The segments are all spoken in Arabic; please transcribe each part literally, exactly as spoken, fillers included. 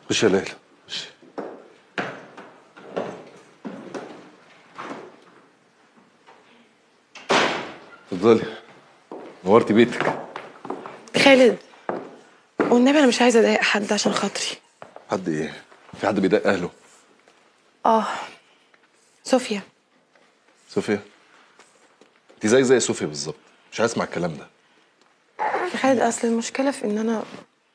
خش يا ليلى خش. اتفضلي، نورتي بيتك. خالد والنبي انا مش عايزه اضايق حد عشان خاطري. حد ايه؟ في حد بيضايق اهله؟ اه صوفيا. صوفيا؟ انت زي زي صوفيا بالظبط، مش عايز اسمع الكلام ده. يا خالد اصل المشكله في ان انا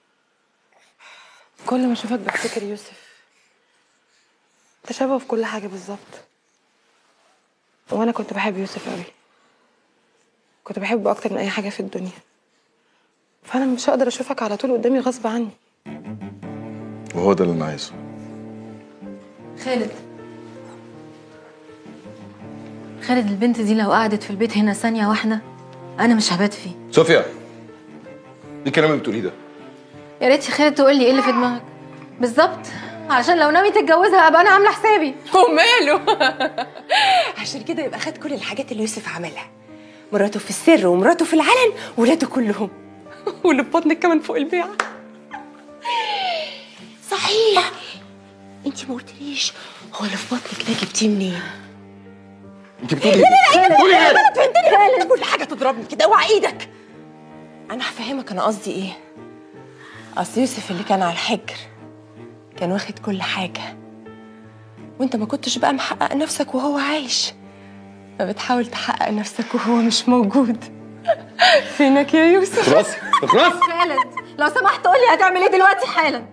كل ما اشوفك بفتكر يوسف. انت شبهه في كل حاجه بالظبط، وانا كنت بحب يوسف قوي، كنت بحبه اكتر من اي حاجه في الدنيا، فانا مش هقدر اشوفك على طول قدامي غصب عني. وهو ده اللي انا عايزه. خالد خالد البنت دي لو قعدت في البيت هنا ثانيه واحده انا مش هبات فيه. صوفيا، ايه الكلام اللي بتقوليه ده؟ يا ريت يا خالد تقول لي ايه اللي في دماغك بالظبط، علشان لو ناوي تتجوزها ابقى انا عامله حسابي. وماله؟ عشان كده يبقى خد كل الحاجات اللي يوسف عملها، مراته في السر ومراته في العلن وولاده كلهم واللي في بطنك كمان فوق البيع. صحيح انت ما قلتليش هو اللي في بطنك ده جبتيه منين؟ انت بتقولي ايه؟ بتقولي ايه؟ انا فهمتني كل حاجه تضربني كده، اوعى ايدك. انا هفهمك انا قصدي ايه. اصل يوسف اللي كان على الحجر كان واخد كل حاجه، وانت ما كنتش بقى محقق نفسك وهو عايش، فبتحاول تحقق نفسك وهو مش موجود. فينك يا يوسف؟ خلاص خلاص. خالد لو سمحت قول لي هتعمل ايه دلوقتي حالا.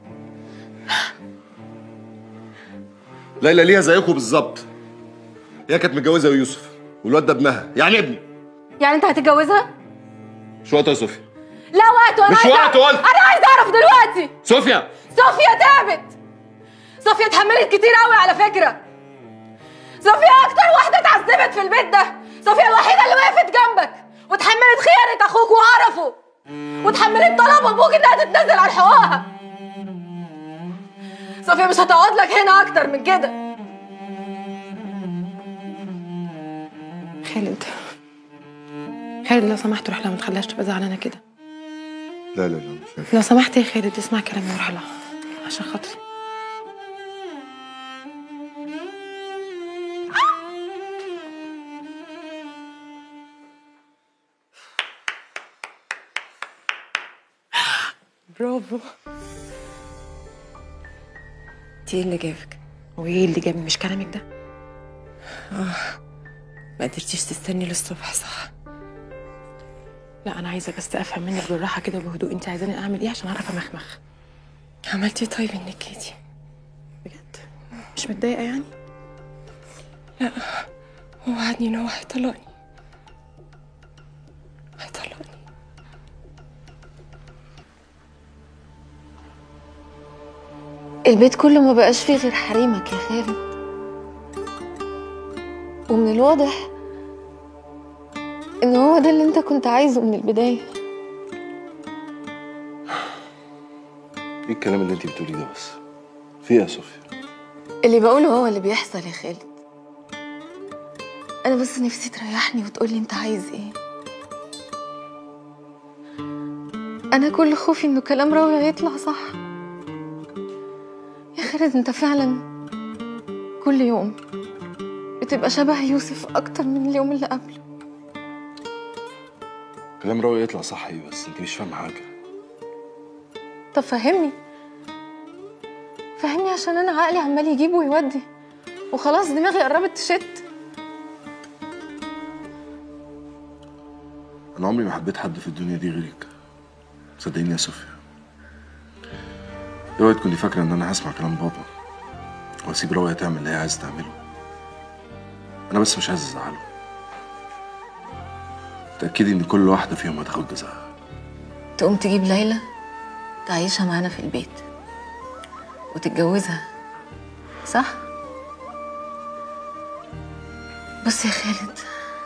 ليلى ليها زيكم بالظبط، هي كانت متجوزه يوسف والواد ده ابنها، يعني ابني. يعني انت هتتجوزها؟ مش وقته يا صوفيا. لا وقته. انا مش عايزه وقته قلت. انا عايزه اعرف دلوقتي. صوفيا صوفيا تعبت، صوفيا اتحملت كتير قوي على فكره، صوفيا اكتر واحده اتعذبت في البيت ده، صوفيا الوحيده اللي وقفت جنبك وتحملت خيانه اخوك وقرفه، وتحملت طلب ابوك انها تتنازل عن حقوقها. صوفيا مش هتقعد لك هنا اكتر من كده. خالد خالد لو سمحت روح لها، ما تخليهاش تبقى زعلانه كده. لا لا لا مش هينفع. لو سمحت يا خالد اسمع كلامي وروح لها عشان خاطري. برافو. انت ايه اللي جابك؟ وايه اللي جابني؟ مش كلامك ده؟ اه ما قدرتيش تستني للصبح صح؟ لا انا عايزه بس افهم منك بالراحه كده وبهدوء، انت عايزاني اعمل ايه عشان اعرف امخمخ؟ عملتي طيب انك جيتي؟ بجد مش متضايقه يعني؟ لا هو وعدني ان هو هيطلقني هيطلقني. البيت كله ما بقاش فيه غير حريمك يا خالد، ومن الواضح ان هو ده اللي انت كنت عايزه من البدايه. ايه الكلام اللي انت بتقوليه ده بس؟ في ايه يا صوفيا؟ اللي بقوله هو اللي بيحصل يا خالد، انا بس نفسي تريحني وتقولي انت عايز ايه. انا كل خوفي انه كلام راوي هيطلع صح. يا خالد انت فعلا كل يوم بتبقى شبه يوسف اكتر من اليوم اللي قبله. كلام راوي يطلع صح ايه بس؟ انت مش فاهمه حاجه. طب فهمني فهمني عشان انا عقلي عمال يجيب ويودي وخلاص دماغي قربت تشت. انا عمري ما حبيت حد في الدنيا دي غيرك، صدقيني يا صوفيا. اوعي تكوني فاكره ان انا هسمع كلام بابا واسيب راوية تعمل اللي هي عايزه تعمله. انا بس مش عايز ازعله. تاكدي ان كل واحده فيهم هتاخد جزاها. تقوم تجيب ليلى تعيشها معانا في البيت وتتجوزها صح؟ بص يا خالد،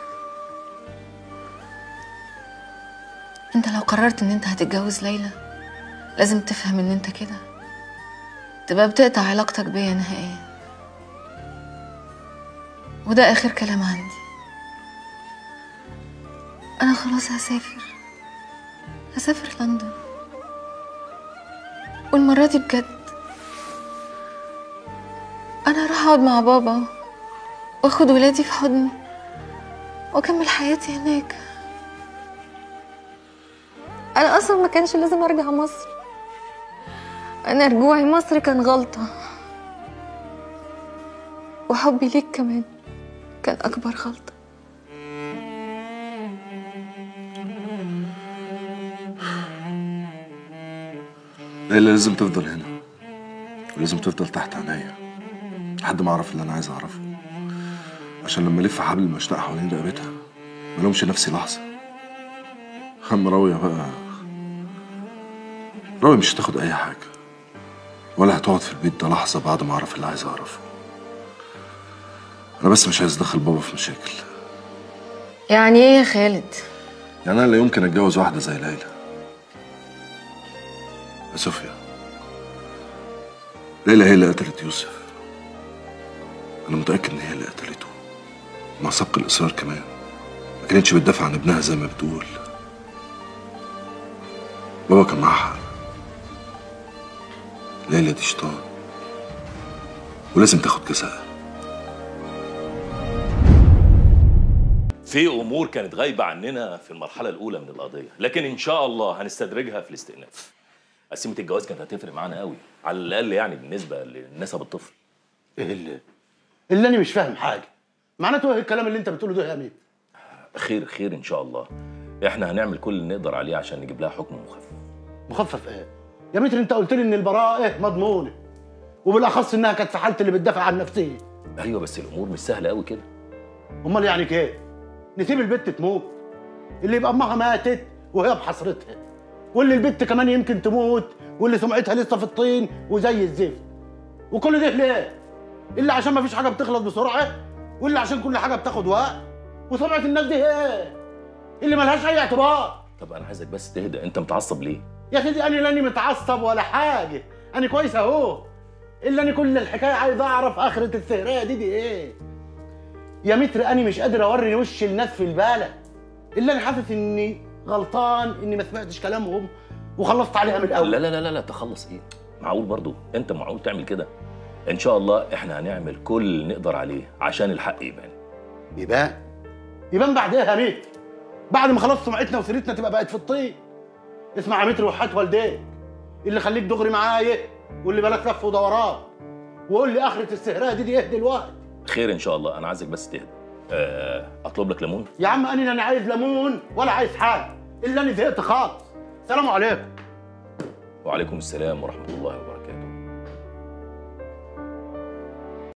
انت لو قررت ان انت هتتجوز ليلى لازم تفهم ان انت كده تبقى بتقطع علاقتك بيا نهائيا، وده اخر كلام عندي. انا خلاص هسافر هسافر لندن، والمرة دي بجد اروح اقعد مع بابا واخد ولادي في حضني واكمل حياتي هناك. انا اصلا ما كانش لازم ارجع مصر، انا رجوعي مصر كان غلطة، وحبي ليك كمان كان اكبر غلطة. ليلى لازم تفضل هنا، ولازم تفضل تحت عينيا لحد ما اعرف اللي انا عايز اعرفه، عشان لما الف حبل المشنقه حوالين رقبتها ما لومش نفسي لحظه. اما راويه بقى، راويه مش هتاخد اي حاجه ولا هتقعد في البيت ده لحظه بعد ما اعرف اللي عايز اعرفه. انا بس مش عايز ادخل بابا في مشاكل. يعني ايه يا خالد؟ يعني انا لا يمكن اتجوز واحده زي ليلى. يا صوفيا، ليلى هي اللي قتلت يوسف. انا متاكد ان هي اللي قتلته، مع سبق الاصرار كمان. ما كانتش بتدافع عن ابنها زي ما بتقول. بابا كان معاها حق. ليلى دي شيطان ولازم تاخد جزاءها. في امور كانت غايبه عننا في المرحله الاولى من القضيه، لكن ان شاء الله هنستدرجها في الاستئناف. قسيمه الجواز كانت هتفرق معانا قوي، على الاقل يعني بالنسبه لنسب الطفل. ايه اللي اللي انا مش فاهم حاجه؟ معناته ايه الكلام اللي انت بتقوله ده يا امين؟ خير خير ان شاء الله. احنا هنعمل كل اللي نقدر عليه عشان نجيب لها حكم مخفف. مخفف ايه؟ يا متر انت قلت لي ان البراءه مضمونه، وبالاخص انها كانت في حاله اللي بتدافع عن نفسها. ايوه بس الامور مش سهله قوي كده. امال يعني كده؟ نسيب البت تموت؟ اللي يبقى امها ماتت وهي بحسرتها، واللي البت كمان يمكن تموت، واللي سمعتها لسه في الطين وزي الزفت. وكل ده ليه؟ اللي عشان ما فيش حاجه بتخلص بسرعه، واللي عشان كل حاجه بتاخد وقت، وسمعه الناس دي ايه؟ اللي ملهاش اي اعتبار. طب انا عايزك بس تهدى، انت متعصب ليه؟ يا سيدي انا لاني متعصب ولا حاجه، انا كويس اهو. الا انا كل الحكايه عايز اعرف اخره السهريه دي دي ايه؟ يا متر انا مش قادر اوري وش الناس في البلد، الا انا حاسس اني غلطان اني ما سمعتش كلامهم وخلصت عليها من الاول. لا لا لا لا تخلص ايه؟ معقول برضو انت معقول تعمل كده؟ ان شاء الله احنا هنعمل كل اللي نقدر عليه عشان الحق يبان. يبان؟ يبان بعد ايه يا متر؟ بعد ما خلاص سمعتنا وسيرتنا تبقى بقت في الطين. اسمع يا متر وحياة والديك، اللي خليك دغري معايا واللي بلاك لف ودوران، وقول لي اخره السهريه دي دي ايه دلوقتي؟ خير ان شاء الله. انا عايزك بس تهدى. أه اطلب لك ليمون؟ يا عم انا لا عايز ليمون ولا عايز حاجه، الا انا زهقت خالص. سلام عليكم. وعليكم السلام ورحمه الله وبركاته.